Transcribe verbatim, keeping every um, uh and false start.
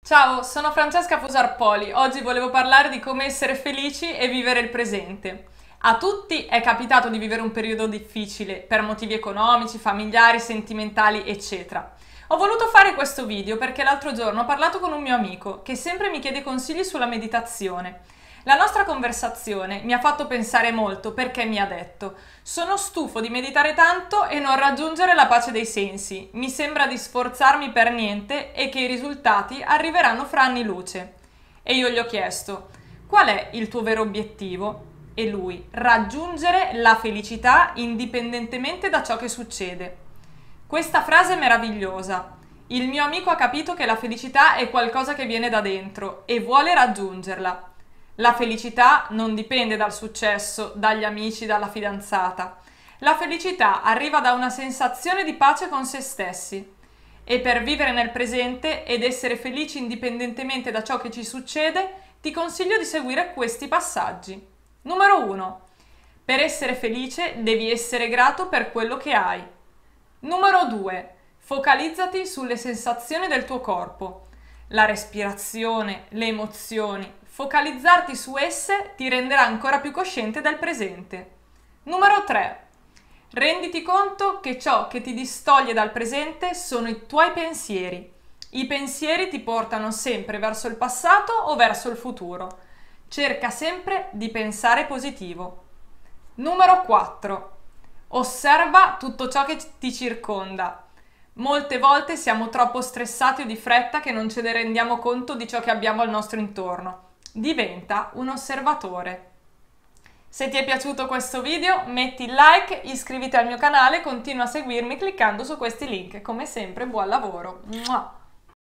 Ciao, sono Francesca Fusarpoli. Oggi volevo parlare di come essere felici e vivere il presente. A tutti è capitato di vivere un periodo difficile per motivi economici, familiari, sentimentali, eccetera. Ho voluto fare questo video perché l'altro giorno ho parlato con un mio amico che sempre mi chiede consigli sulla meditazione. La nostra conversazione mi ha fatto pensare molto perché mi ha detto: sono stufo di meditare tanto e non raggiungere la pace dei sensi. Mi sembra di sforzarmi per niente e che i risultati arriveranno fra anni luce. E io gli ho chiesto: qual è il tuo vero obiettivo? E lui: raggiungere la felicità indipendentemente da ciò che succede. Questa frase è meravigliosa. Il mio amico ha capito che la felicità è qualcosa che viene da dentro e vuole raggiungerla. La felicità non dipende dal successo, dagli amici, dalla fidanzata. La felicità arriva da una sensazione di pace con se stessi. E per vivere nel presente ed essere felici indipendentemente da ciò che ci succede, ti consiglio di seguire questi passaggi. Numero uno. Per essere felice devi essere grato per quello che hai. Numero due. Focalizzati sulle sensazioni del tuo corpo. La respirazione, le emozioni. Focalizzarti su esse ti renderà ancora più cosciente del presente. Numero tre. Renditi conto che ciò che ti distoglie dal presente sono i tuoi pensieri. I pensieri ti portano sempre verso il passato o verso il futuro. Cerca sempre di pensare positivo. Numero quattro. Osserva tutto ciò che ti circonda. Molte volte siamo troppo stressati o di fretta che non ce ne rendiamo conto di ciò che abbiamo al nostro intorno. Diventa un osservatore. Se ti è piaciuto questo video, metti like, iscriviti al mio canale e continua a seguirmi cliccando su questi link. Come sempre, buon lavoro! Mua!